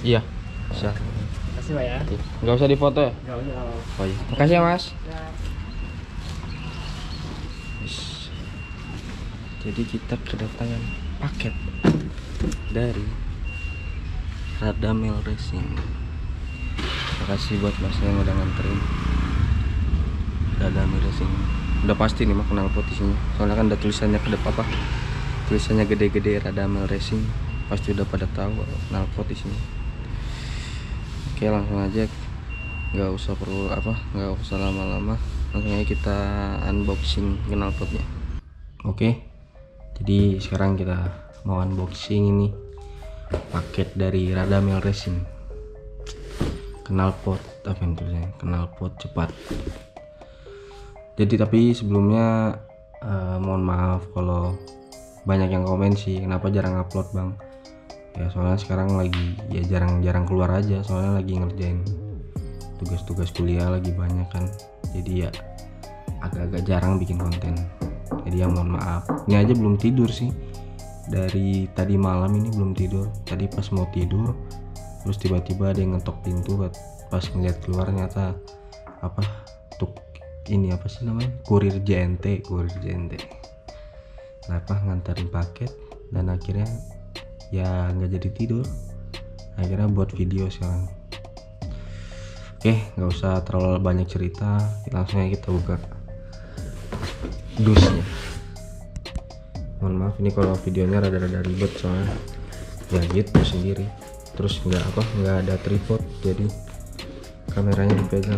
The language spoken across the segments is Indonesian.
Iya, bisa. Makasih Pak ya. Nggak usah difoto ya? Nggak usah. Oh iya. Makasih ya Mas. Ya. Jadi kita kedatangan paket dari Radamel Racing. Makasih buat Mas yang udah nganterin Radamel Racing. Udah pasti nih mah knalpot isinya. Soalnya kan ada tulisannya ke depan apa? Tulisannya gede-gede Radamel Racing. Pasti udah pada tahu knalpot isinya. Oke, langsung aja. Nggak usah lama-lama. Langsung aja kita unboxing knalpotnya. Oke. Jadi sekarang kita mau unboxing ini paket dari Radamel Racing. Knalpot apa yang tulisannya? Knalpot cepat. Jadi tapi sebelumnya mohon maaf kalau banyak yang komen sih kenapa jarang upload bang. Ya soalnya sekarang lagi ya jarang keluar aja, soalnya lagi ngerjain tugas-tugas kuliah lagi banyak kan. Jadi ya agak-agak jarang bikin konten. Jadi ya mohon maaf. Ini aja belum tidur sih. Dari tadi malam ini belum tidur. Tadi pas mau tidur terus tiba-tiba ada yang ngetok pintu. Pas ngeliat keluar ternyata apa tuh ini apa sih namanya, kurir JNT. Kenapa nganterin paket dan akhirnya ya nggak jadi tidur, akhirnya buat video sekarang. Oke, nggak usah terlalu banyak cerita, langsung aja kita buka dusnya. Mohon maaf ini kalau videonya rada-rada ribet soalnya ya gitu sendiri, terus nggak ada tripod, jadi kameranya dipegang.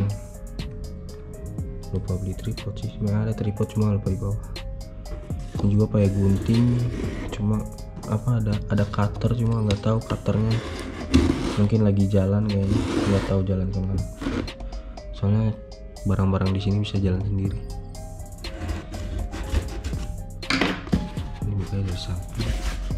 Lupa beli tripod sih, sebenarnya ada tripod cuma lupa di bawah. Ini juga pakai gunting, cuma ada cutter cuma nggak tahu cutternya mungkin lagi jalan kayaknya, nggak tahu jalan kemana. Soalnya barang-barang di sini bisa jalan sendiri. Ini bukanya dari samping.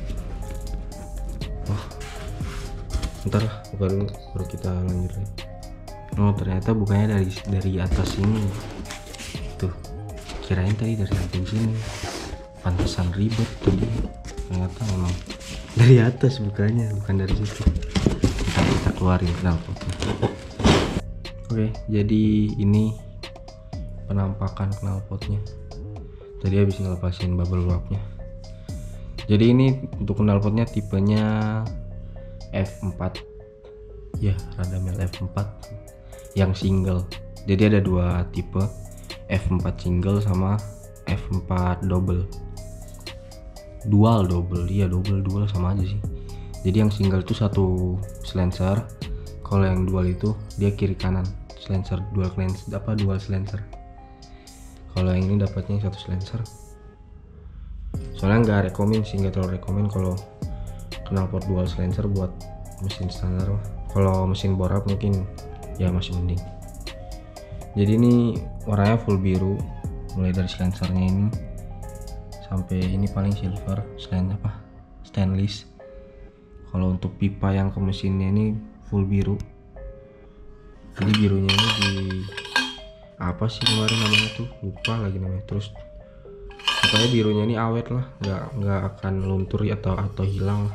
Wah, ntar lah buka dulu baru kita lanjut lagi. Oh ternyata bukanya dari atas sini tuh, kirain tadi dari samping sini, pantesan ribet tadi. Ternyata memang dari atas bukanya, bukan dari situ. Kita keluarin knalpotnya. Oke, jadi ini penampakan knalpotnya. Tadi habis ngelepasin bubble wrapnya. Jadi ini untuk knalpotnya tipenya F4 ya, Radamel F4 yang single. Jadi ada dua tipe, F4 single sama F4 double. Dual sama aja sih. Jadi yang single itu satu silencer, kalau yang dual itu dia kiri kanan silencer, dual silencer. Kalau yang ini dapatnya satu silencer. Soalnya nggak terlalu rekomen kalau knalpot dual silencer buat mesin standar. Kalau mesin bore up mungkin ya masih mending. Jadi ini warnanya full biru, mulai dari silencernya ini sampai ini paling silver, stainless. Kalau untuk pipa yang ke mesinnya ini full biru. Jadi birunya ini di apa sih kemarin namanya tuh, lupa lagi namanya. Terus pokoknya birunya ini awet lah, nggak akan luntur atau hilang lah.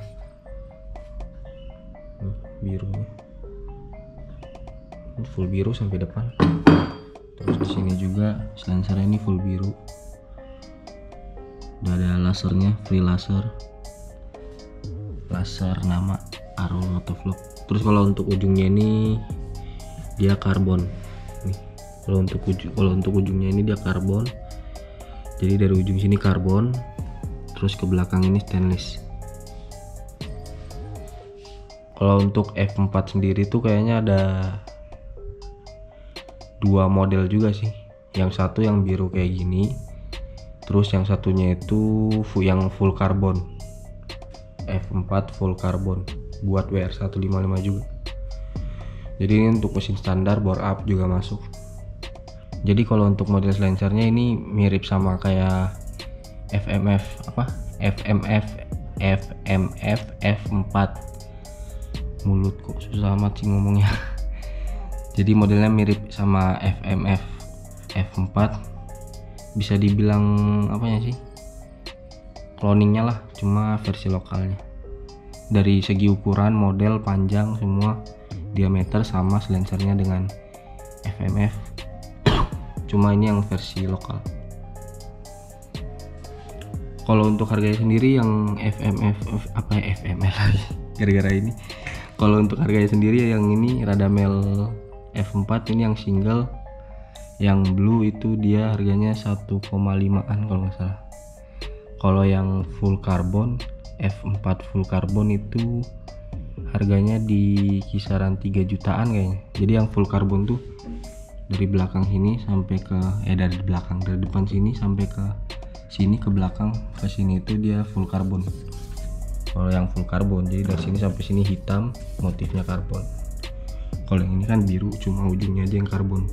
Birunya ini full biru sampai depan. Terus di sini juga silencer ini full biru. Udah ada lasernya, free laser nama Arul Motovlog. Terus kalau untuk ujungnya ini dia karbon nih. Kalau untuk ujungnya ini dia karbon. Jadi dari ujung sini karbon, terus ke belakang ini stainless. Kalau untuk F4 sendiri tuh kayaknya ada dua model juga sih. Yang satu yang biru kayak gini, terus yang satunya itu yang full karbon. F4 full karbon buat WR155 juga. Jadi ini untuk mesin standar bore up juga masuk. Jadi kalau untuk model silencernya ini mirip sama kayak FMF F4. Mulut kok susah amat sih ngomongnya. Jadi modelnya mirip sama FMF F4. Bisa dibilang apanya sih, cloningnya lah, cuma versi lokalnya. dari segi ukuran, model, panjang, semua diameter sama silencernya dengan FMF. Cuma ini yang versi lokal. Kalau untuk harganya sendiri yang FMF lagi gara-gara ini. Kalau untuk harganya sendiri yang ini Radamel F4 ini yang single, yang blue itu dia harganya 1,5an kalau nggak salah. Kalau yang full carbon F4 full carbon itu harganya di kisaran 3 jutaan kayaknya. Jadi yang full carbon tuh dari belakang sini sampai ke dari belakang, dari depan sini sampai ke sini, ke belakang ke sini itu dia full carbon. Kalau yang full karbon, jadi dari sini sampai sini hitam, motifnya karbon. Kalau yang ini kan biru, cuma ujungnya aja yang karbon.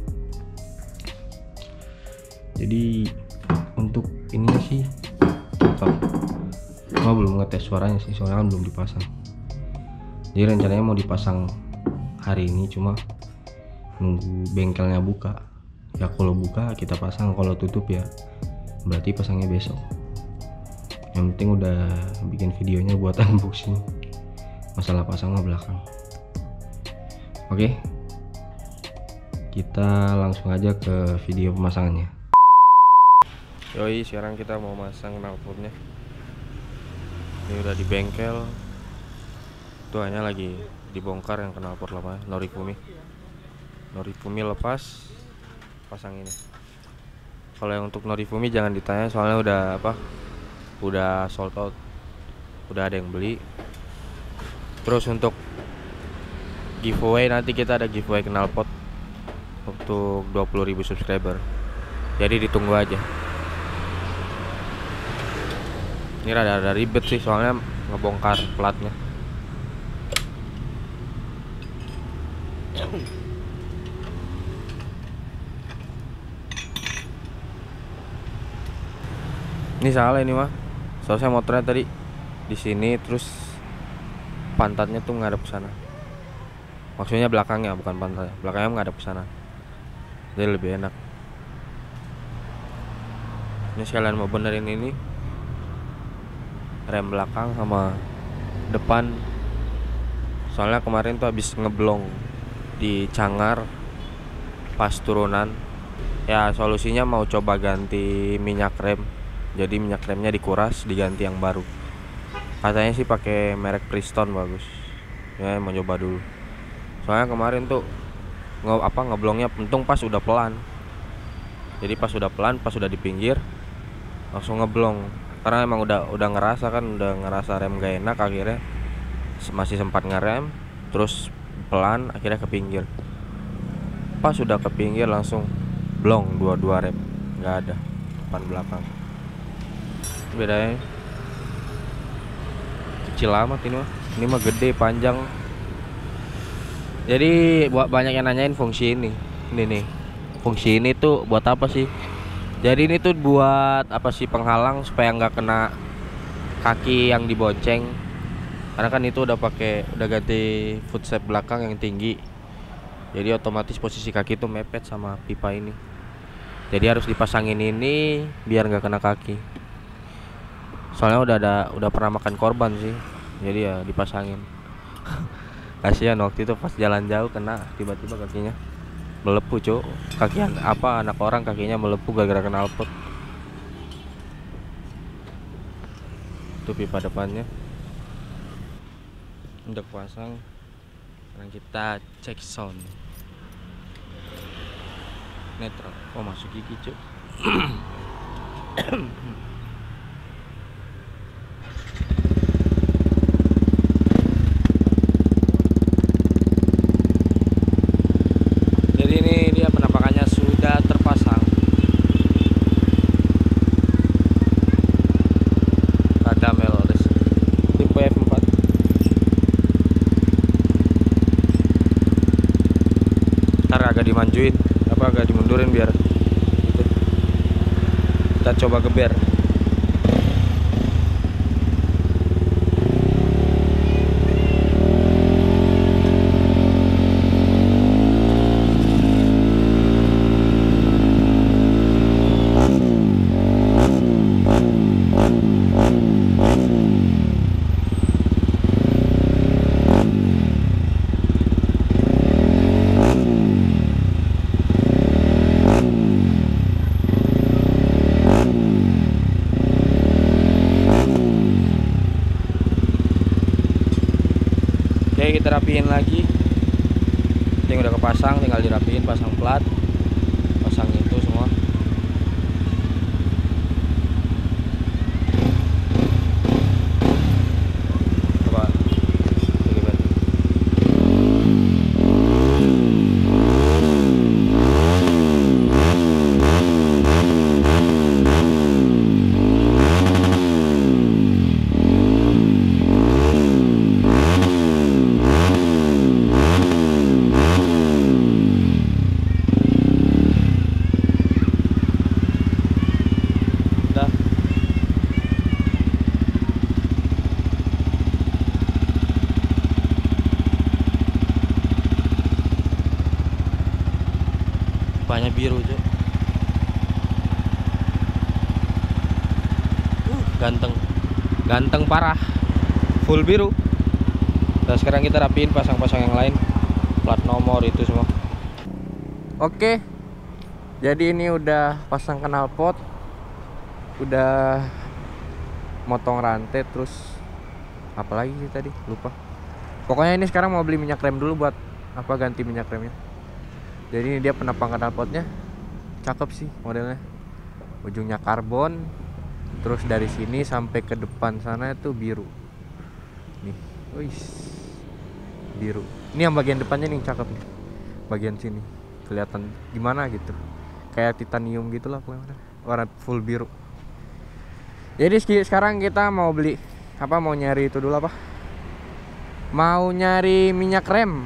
Jadi untuk ini sih cakep. Cuma belum ngetes suaranya sih, soalnya kan belum dipasang. Jadi rencananya mau dipasang hari ini, cuma nunggu bengkelnya buka. Ya kalau buka kita pasang, kalau tutup ya berarti pasangnya besok. Yang penting udah bikin videonya buat unboxing, masalah pasang mah belakang. Oke, kita langsung aja ke video pemasangannya. Yoi, sekarang kita mau masang knalpotnya. Ini udah di bengkel, itu hanya lagi dibongkar yang knalpot lama Norifumi lepas, pasang ini. Kalau yang untuk Norifumi jangan ditanya, soalnya udah sold out, udah ada yang beli. Terus untuk giveaway, nanti kita ada giveaway knalpot untuk 20.000 subscriber, jadi ditunggu aja. Ini rada ribet sih soalnya ngebongkar platnya. Ini salah ini mah, soalnya motornya tadi di sini, terus pantatnya tuh ngadep ke sana. Maksudnya belakangnya, bukan pantatnya, belakangnya ngadep ke sana, jadi lebih enak. Ini sekalian mau benerin ini rem belakang sama depan, soalnya kemarin tuh habis ngeblong di Cangar pas turunan. Ya solusinya mau coba ganti minyak rem, jadi minyak remnya dikuras, diganti yang baru. Katanya sih pakai merek Priston bagus. Ya mau coba dulu. Soalnya kemarin tuh ngeblongnya untung pas udah pelan. Jadi pas udah pelan, pas udah di pinggir langsung ngeblong. Karena emang udah ngerasa rem gak enak, akhirnya masih sempat ngerem, terus pelan, akhirnya ke pinggir. Pas udah ke pinggir langsung blong, dua rem nggak ada, depan belakang. Bedanya kecil amat ini mah gede panjang. Jadi buat banyak yang nanyain fungsi ini nih, fungsi ini tuh buat apa sih? Jadi ini tuh buat apa sih, penghalang supaya nggak kena kaki yang dibonceng. Karena kan itu udah ganti footstep belakang yang tinggi, jadi otomatis posisi kaki tuh mepet sama pipa ini. Jadi harus dipasangin ini biar nggak kena kaki. Soalnya udah pernah makan korban sih, jadi ya dipasangin. Kasihan waktu itu pas jalan jauh kena, tiba-tiba kakinya melepuh, cuk. Anak orang kakinya melepuh gara-gara knalpot. Itu pipa depannya udah pasang. Sekarang kita cek sound netral. Oh masuk gigi, cuk. Dimajuin agak dimundurin biar gitu. Kita coba geber. Oke, kita rapiin lagi. Yang udah kepasang tinggal dirapiin, pasang plat, pasang itu semua. Coba lihat. Udah. Banyak biru, Cuk. Ganteng. Ganteng parah. Full biru. Nah, sekarang kita rapiin, pasang-pasang yang lain. Plat nomor itu semua. Oke. Jadi ini udah pasang knalpot. Udah motong rantai, terus apalagi sih tadi lupa. Pokoknya ini sekarang mau beli minyak rem dulu buat apa, ganti minyak remnya. Jadi ini dia penapang knalpotnya, cakep sih modelnya, ujungnya karbon, terus dari sini sampai ke depan sana itu biru nih. Wih, biru. Ini yang bagian depannya nih cakep nih, bagian sini kelihatan gimana gitu, kayak titanium gitulah pokoknya, warna full biru. Jadi sekarang kita mau beli apa, mau nyari itu dulu apa, mau nyari minyak rem,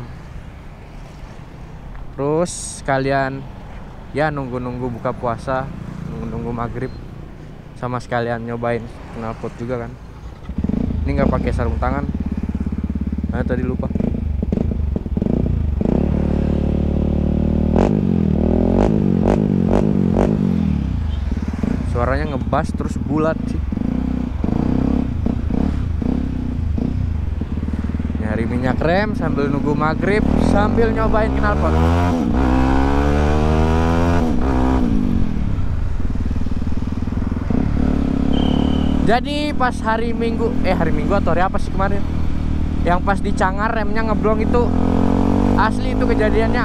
terus sekalian ya nunggu-nunggu buka puasa, nunggu-nunggu maghrib, sama sekalian nyobain knalpot juga kan. Ini nggak pakai sarung tangan, nah tadi lupa. Suaranya ngebas terus bulat sih. Nyari minyak rem sambil nunggu maghrib, sambil nyobain knalpot. Jadi pas hari Minggu atau hari apa sih kemarin, yang pas di Cangar remnya ngeblong itu, asli itu kejadiannya.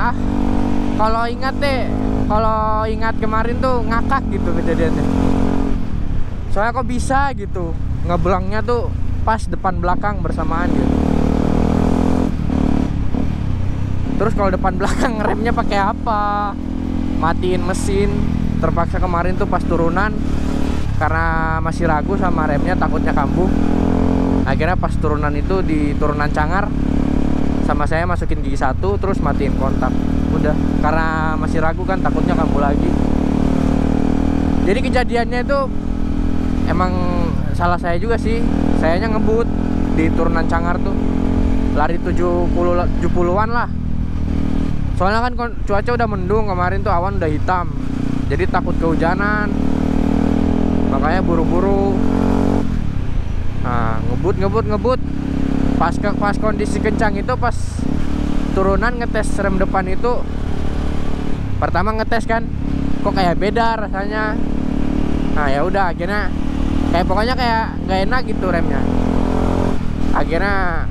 Kalau ingat kemarin tuh ngakak gitu kejadiannya. Soalnya kok bisa gitu, ngeblongnya tuh pas depan belakang bersamaan gitu. Terus kalau depan belakang remnya pakai apa? Matiin mesin. Terpaksa kemarin tuh pas turunan, karena masih ragu sama remnya, takutnya kambuh. Akhirnya pas turunan itu, di turunan Cangar, sama saya masukin gigi 1 terus matiin kontak. Udah, karena masih ragu kan, takutnya kambuh lagi. Jadi kejadiannya itu emang salah saya juga sih. Sayanya ngebut di turunan Cangar tuh, lari 70-an lah. Soalnya kan cuaca udah mendung kemarin tuh, awan udah hitam, jadi takut kehujanan, makanya buru-buru. Nah, ngebut. Pas kondisi kencang itu, pas turunan ngetes rem depan itu, pertama ngetes kan, kok kayak beda rasanya. Nah ya udah, akhirnya pokoknya kayak nggak enak gitu remnya. Akhirnya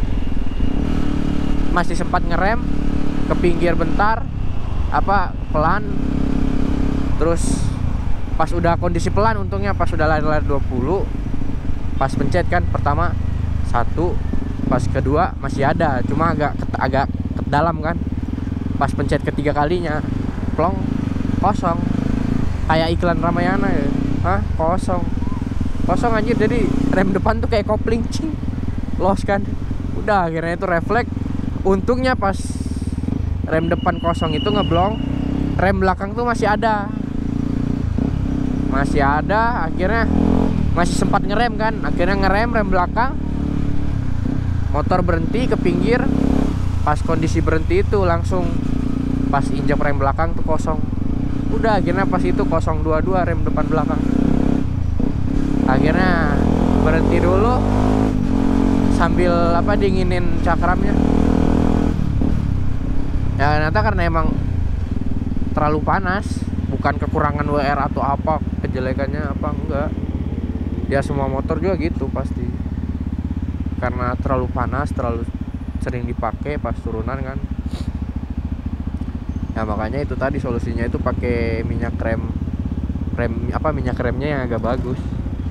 masih sempat ngerem ke pinggir bentar, pelan. Terus pas udah kondisi pelan, untungnya pas udah lari-lari 20, pas pencet kan pertama 1, pas kedua masih ada, cuma agak ke dalam kan. Pas pencet ketiga kalinya, plong, kosong, kayak iklan Ramayana ya. Kosong anjir. Jadi rem depan tuh kayak kopling, cing, los kan. Udah, akhirnya itu refleks. Untungnya pas rem depan kosong itu ngeblong, rem belakang tuh masih ada. Akhirnya masih sempat ngerem kan. Akhirnya ngerem rem belakang, motor berhenti ke pinggir. Pas kondisi berhenti itu langsung pas injak rem belakang tuh kosong. Udah, akhirnya pas itu 022 rem depan belakang. Akhirnya berhenti dulu sambil dinginin cakramnya. Ya ternyata karena emang terlalu panas, bukan kekurangan WR atau apa, kejelekannya apa, enggak. Ya semua motor juga gitu pasti, karena terlalu panas, terlalu sering dipakai pas turunan kan. Ya makanya itu tadi solusinya itu pakai minyak minyak remnya yang agak bagus.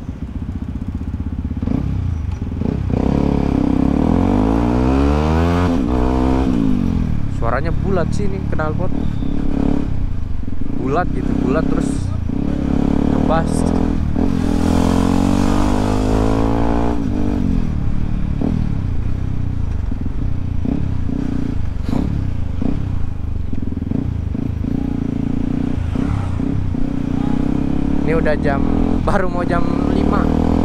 Suaranya bulat sih nih knalpot, bulat gitu, bulat terus ngebas. Ini udah baru mau jam 5.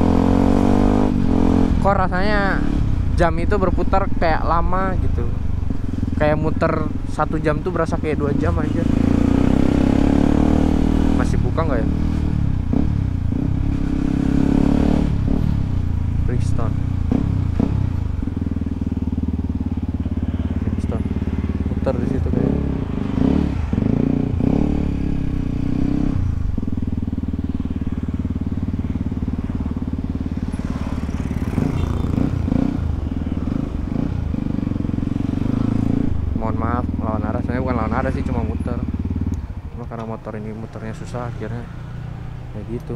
Kok rasanya jam itu berputar kayak lama gitu. Kayak muter 1 jam tuh berasa kayak 2 jam aja. Masih buka nggak ya? Brixton. Muter di situ kayak. Mohon maaf lawan arah, sebenarnya bukan lawan arah sih, cuma muter. Cuma karena motor ini muternya susah akhirnya kayak gitu.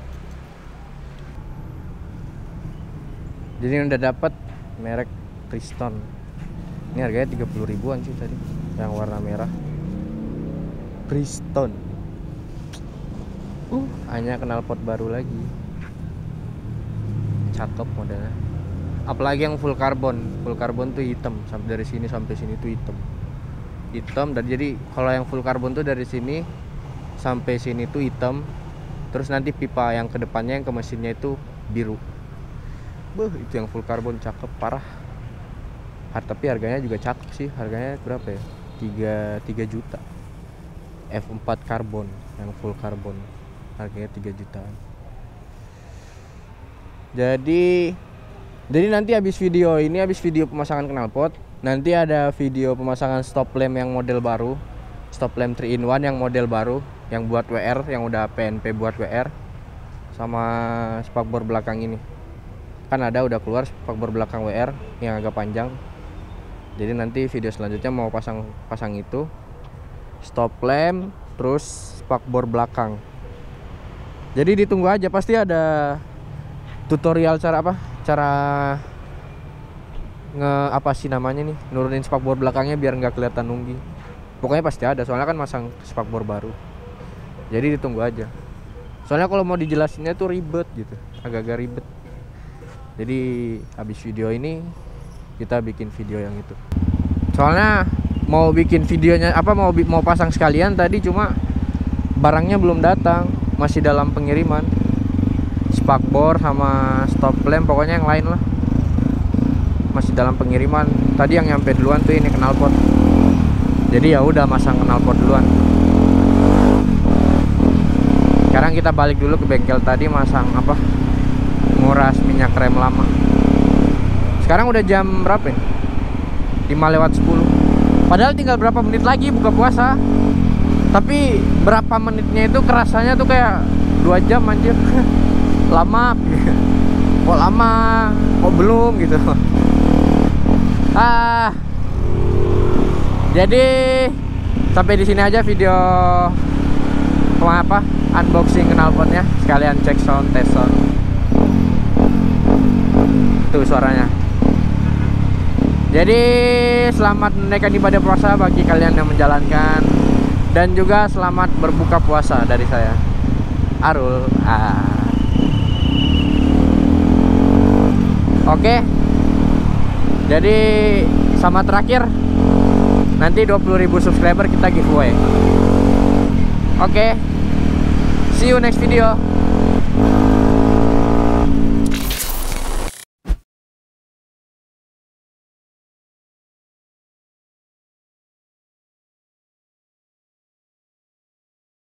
Jadi udah dapat merek Brixton. Ini harganya 30 ribuan sih tadi, yang warna merah. Brixton. Hanya knalpot baru lagi. Cakep modelnya. Apalagi yang full carbon tuh hitam, sampai dari sini sampai sini tuh hitam. Dan jadi kalau yang full carbon tuh dari sini sampai sini tuh hitam, terus nanti pipa yang kedepannya yang ke mesinnya itu biru. Itu yang full carbon cakep parah. Tapi harganya juga cakep sih. Harganya berapa ya? 3 juta. F4 carbon yang full carbon harganya 3 jutaan. Jadi nanti habis video pemasangan knalpot, nanti ada video pemasangan stop lamp yang model baru, stop lamp 3-in-1 yang model baru, yang buat WR, yang udah PNP buat WR, sama spakbor belakang ini. Kan udah keluar spakbor belakang WR yang agak panjang. Jadi nanti video selanjutnya mau pasang itu, stop lamp, terus spakbor belakang. Jadi ditunggu aja, pasti ada tutorial cara nurunin spakbor belakangnya biar nggak kelihatan nunggi. Pokoknya pasti ada, soalnya kan masang spakbor baru. Jadi ditunggu aja. Soalnya kalau mau dijelasinnya tuh ribet gitu, agak-agak ribet. Jadi habis video ini kita bikin video yang itu. Soalnya mau bikin videonya mau pasang sekalian tadi, cuma barangnya belum datang, masih dalam pengiriman. Spakbor sama stop lamp, pokoknya yang lain lah masih dalam pengiriman. Tadi yang nyampe duluan tuh ini knalpot. Jadi ya udah masang knalpot duluan. Sekarang kita balik dulu ke bengkel tadi, masang nguras minyak rem lama. Sekarang udah jam berapa ya? 5:10. Padahal tinggal berapa menit lagi buka puasa. Tapi berapa menitnya itu kerasanya tuh kayak 2 jam anjir. Lama. Kok lama? Kok belum gitu. Jadi sampai di sini aja video unboxing knalpotnya, sekalian cek sound, tes sound. Tuh suaranya. Jadi selamat menunaikan ibadah puasa bagi kalian yang menjalankan, dan juga selamat berbuka puasa dari saya, Arul. Oke. Jadi sama terakhir, nanti 20.000 subscriber kita giveaway. Oke. See you next video.